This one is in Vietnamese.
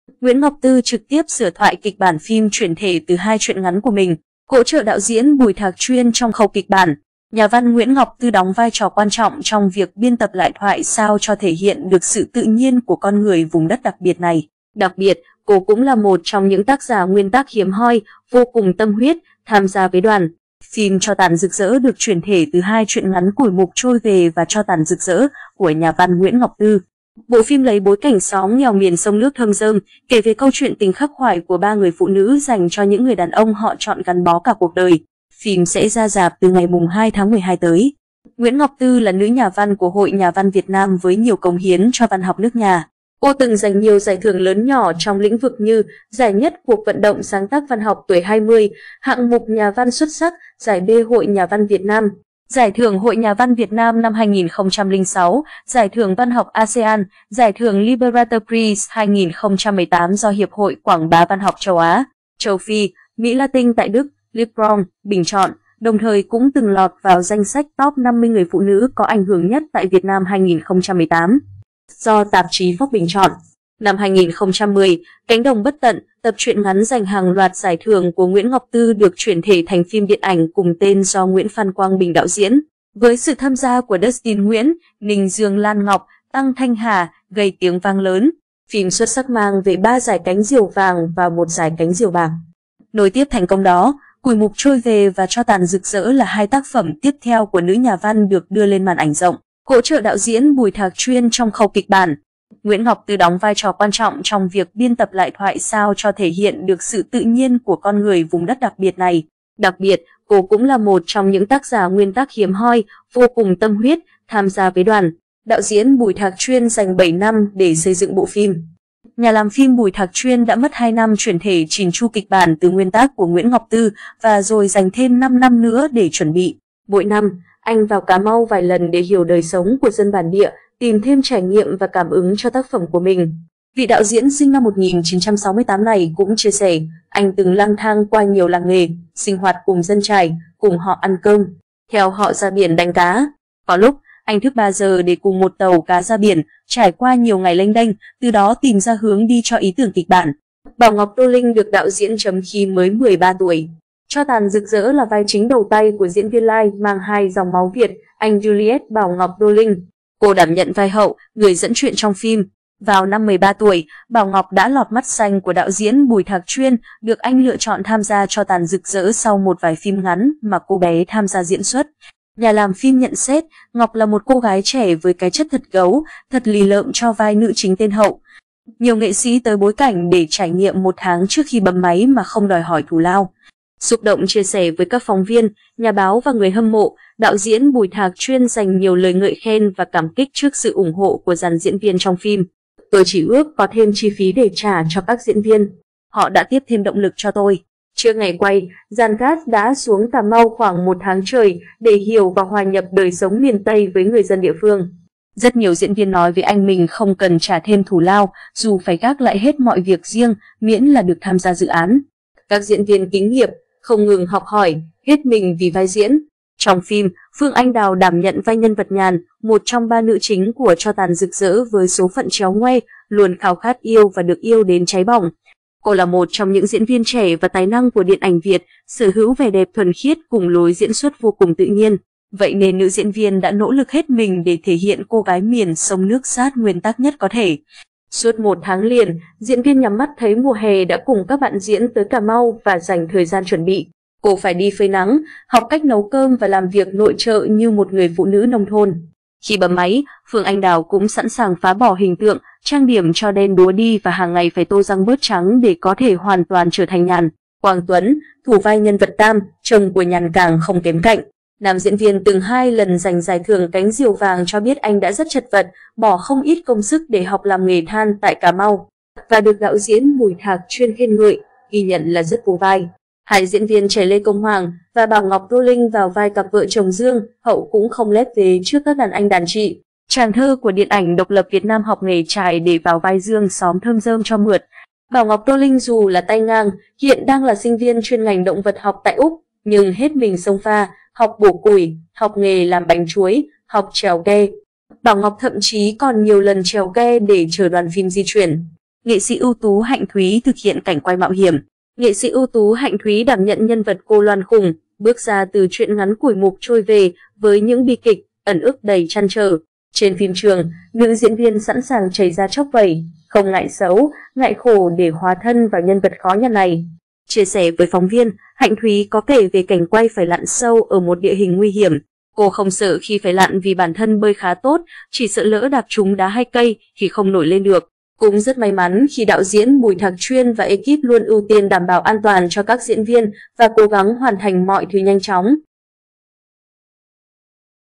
Nguyễn Ngọc Tư trực tiếp sửa thoại kịch bản phim chuyển thể từ 2 truyện ngắn của mình, hỗ trợ đạo diễn Bùi Thạc Chuyên trong khâu kịch bản. Nhà văn Nguyễn Ngọc Tư đóng vai trò quan trọng trong việc biên tập lại thoại sao cho thể hiện được sự tự nhiên của con người vùng đất đặc biệt này. Đặc biệt, cô cũng là một trong những tác giả nguyên tác hiếm hoi, vô cùng tâm huyết, tham gia với đoàn. Phim Cho Tàn Rực Rỡ được chuyển thể từ 2 truyện ngắn Củi Mục Trôi Về và Cho Tàn Rực Rỡ của nhà văn Nguyễn Ngọc Tư. Bộ phim lấy bối cảnh xóm nghèo miền sông nước thơm rơm, kể về câu chuyện tình khắc khoải của 3 người phụ nữ dành cho những người đàn ông họ chọn gắn bó cả cuộc đời. Phim sẽ ra rạp từ ngày 2 tháng 12 tới. Nguyễn Ngọc Tư là nữ nhà văn của Hội Nhà văn Việt Nam với nhiều cống hiến cho văn học nước nhà. Cô từng giành nhiều giải thưởng lớn nhỏ trong lĩnh vực như giải nhất cuộc vận động sáng tác văn học tuổi 20, hạng mục nhà văn xuất sắc, giải B Hội Nhà văn Việt Nam, giải thưởng Hội Nhà văn Việt Nam năm 2006, giải thưởng văn học ASEAN, giải thưởng Liberator Prize 2018 do Hiệp hội Quảng bá văn học châu Á, châu Phi, Mỹ Latin tại Đức, Libron, bình chọn, đồng thời cũng từng lọt vào danh sách top 50 người phụ nữ có ảnh hưởng nhất tại Việt Nam 2018. Do tạp chí Vogue bình chọn. Năm 2010, Cánh đồng bất tận, tập truyện ngắn giành hàng loạt giải thưởng của Nguyễn Ngọc Tư được chuyển thể thành phim điện ảnh cùng tên do Nguyễn Phan Quang Bình đạo diễn. Với sự tham gia của Dustin Nguyễn, Ninh Dương Lan Ngọc, Tăng Thanh Hà, gây tiếng vang lớn. Phim xuất sắc mang về 3 giải cánh diều vàng và 1 giải cánh diều bạc. Nối tiếp thành công đó, Củi Mục Trôi Về và Cho Tàn Rực Rỡ là 2 tác phẩm tiếp theo của nữ nhà văn được đưa lên màn ảnh rộng, hỗ trợ đạo diễn Bùi Thạc Chuyên trong khâu kịch bản. Nguyễn Ngọc Tư đóng vai trò quan trọng trong việc biên tập lại thoại sao cho thể hiện được sự tự nhiên của con người vùng đất đặc biệt này. Đặc biệt, cô cũng là một trong những tác giả nguyên tác hiếm hoi, vô cùng tâm huyết, tham gia với đoàn. Đạo diễn Bùi Thạc Chuyên dành 7 năm để xây dựng bộ phim. Nhà làm phim Bùi Thạc Chuyên đã mất 2 năm chuyển thể chỉn chu kịch bản từ nguyên tác của Nguyễn Ngọc Tư và rồi dành thêm 5 năm nữa để chuẩn bị. Mỗi năm, anh vào Cà Mau vài lần để hiểu đời sống của dân bản địa, tìm thêm trải nghiệm và cảm ứng cho tác phẩm của mình. Vị đạo diễn sinh năm 1968 này cũng chia sẻ, anh từng lang thang qua nhiều làng nghề, sinh hoạt cùng dân trải, cùng họ ăn cơm, theo họ ra biển đánh cá. Có lúc, anh thức 3 giờ để cùng một tàu cá ra biển, trải qua nhiều ngày lênh đênh, từ đó tìm ra hướng đi cho ý tưởng kịch bản. Bảo Ngọc Tô Linh được đạo diễn chấm khi mới 13 tuổi. Cho Tàn Rực Rỡ là vai chính đầu tay của diễn viên Lai mang 2 dòng máu Việt, anh Juliet Bảo Ngọc Tô Linh. Cô đảm nhận vai hậu, người dẫn chuyện trong phim. Vào năm 13 tuổi, Bảo Ngọc đã lọt mắt xanh của đạo diễn Bùi Thạc Chuyên, được anh lựa chọn tham gia Cho Tàn Rực Rỡ sau một vài phim ngắn mà cô bé tham gia diễn xuất. Nhà làm phim nhận xét, Ngọc là một cô gái trẻ với cái chất thật gấu, thật lì lợm cho vai nữ chính tên Hậu. Nhiều nghệ sĩ tới bối cảnh để trải nghiệm 1 tháng trước khi bấm máy mà không đòi hỏi thù lao. Xúc động chia sẻ với các phóng viên, nhà báo và người hâm mộ, đạo diễn Bùi Thạc Chuyên dành nhiều lời ngợi khen và cảm kích trước sự ủng hộ của dàn diễn viên trong phim. Tôi chỉ ước có thêm chi phí để trả cho các diễn viên. Họ đã tiếp thêm động lực cho tôi. Trước ngày quay, dàn cast đã xuống Cà Mau khoảng 1 tháng trời để hiểu và hòa nhập đời sống miền Tây với người dân địa phương. Rất nhiều diễn viên nói với anh mình không cần trả thêm thù lao, dù phải gác lại hết mọi việc riêng, miễn là được tham gia dự án. Các diễn viên kinh nghiệm, không ngừng học hỏi, hết mình vì vai diễn. Trong phim, Phương Anh Đào đảm nhận vai nhân vật Nhàn, một trong 3 nữ chính của Cho Tàn Rực Rỡ với số phận chéo ngoe, luôn khao khát yêu và được yêu đến cháy bỏng. Cô là một trong những diễn viên trẻ và tài năng của điện ảnh Việt, sở hữu vẻ đẹp thuần khiết cùng lối diễn xuất vô cùng tự nhiên. Vậy nên nữ diễn viên đã nỗ lực hết mình để thể hiện cô gái miền sông nước sát nguyên tắc nhất có thể. Suốt 1 tháng liền, diễn viên nhắm mắt thấy mùa hè đã cùng các bạn diễn tới Cà Mau và dành thời gian chuẩn bị. Cô phải đi phơi nắng, học cách nấu cơm và làm việc nội trợ như một người phụ nữ nông thôn. Khi bấm máy, Phương Anh Đào cũng sẵn sàng phá bỏ hình tượng, trang điểm cho đen đúa đi và hàng ngày phải tô răng bớt trắng để có thể hoàn toàn trở thành Nhàn. Quang Tuấn, thủ vai nhân vật Tam, chồng của Nhàn càng không kém cạnh. Nam diễn viên từng 2 lần giành giải thưởng cánh diều vàng cho biết anh đã rất chật vật, bỏ không ít công sức để học làm nghề than tại Cà Mau, và được đạo diễn Bùi Thạc Chuyên khen ngợi, ghi nhận là rất vô vai. 2 diễn viên trẻ Lê Công Hoàng và Bảo Ngọc Tô Linh vào vai cặp vợ chồng Dương, Hậu cũng không lép vế trước các đàn anh đàn chị. Tràng thơ của điện ảnh độc lập Việt Nam học nghề trải để vào vai Dương xóm thơm rơm cho mượt. Bảo Ngọc Tô Linh dù là tay ngang, hiện đang là sinh viên chuyên ngành động vật học tại Úc, nhưng hết mình xông pha, học bổ củi, học nghề làm bánh chuối, học chèo ghe. Bảo Ngọc thậm chí còn nhiều lần chèo ghe để chờ đoàn phim di chuyển. nghệ sĩ ưu tú Hạnh Thúy thực hiện cảnh quay mạo hiểm. Nghệ sĩ ưu tú Hạnh Thúy đảm nhận nhân vật cô Loan Khùng, bước ra từ truyện ngắn Củi Mục Trôi Về với những bi kịch, ẩn ức đầy trăn trở. Trên phim trường, nữ diễn viên sẵn sàng chảy ra chóc vẩy, không ngại xấu, ngại khổ để hóa thân vào nhân vật khó nhằn này. Chia sẻ với phóng viên, Hạnh Thúy có kể về cảnh quay phải lặn sâu ở một địa hình nguy hiểm. Cô không sợ khi phải lặn vì bản thân bơi khá tốt, chỉ sợ lỡ đạp trúng đá hay cây thì không nổi lên được. Cũng rất may mắn khi đạo diễn Bùi Thạc Chuyên và ekip luôn ưu tiên đảm bảo an toàn cho các diễn viên và cố gắng hoàn thành mọi thứ nhanh chóng.